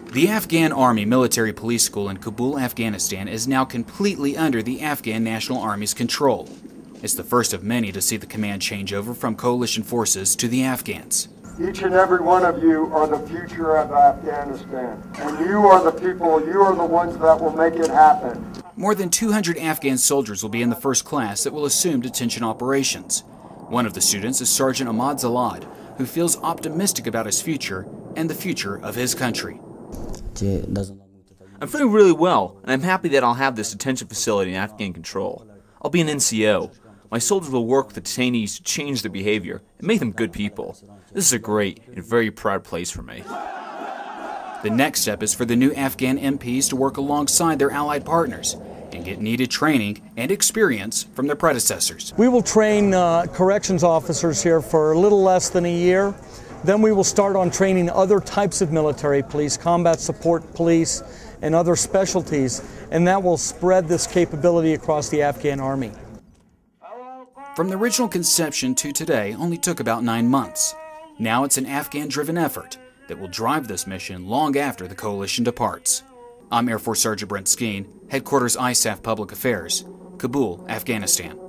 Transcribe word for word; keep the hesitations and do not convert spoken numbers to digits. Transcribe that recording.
The Afghan Army Military Police School in Kabul, Afghanistan is now completely under the Afghan National Army's control. It's the first of many to see the command change over from coalition forces to the Afghans. Each and every one of you are the future of Afghanistan, and you are the people, you are the ones that will make it happen. More than two hundred Afghan soldiers will be in the first class that will assume detention operations. One of the students is Sergeant Ahmad Zalad, who feels optimistic about his future and the future of his country. I'm feeling really well, and I'm happy that I'll have this detention facility in Afghan control. I'll be an N C O. My soldiers will work with the detainees to change their behavior and make them good people. This is a great and very proud place for me. The next step is for the new Afghan M Ps to work alongside their allied partners and get needed training and experience from their predecessors. We will train uh, corrections officers here for a little less than a year. Then we will start on training other types of military police, combat support police, and other specialties, and that will spread this capability across the Afghan Army. From the original conception to today only took about nine months. Now it's an Afghan-driven effort that will drive this mission long after the coalition departs. I'm Air Force Sergeant Brent Skeen, Headquarters I S A F Public Affairs, Kabul, Afghanistan.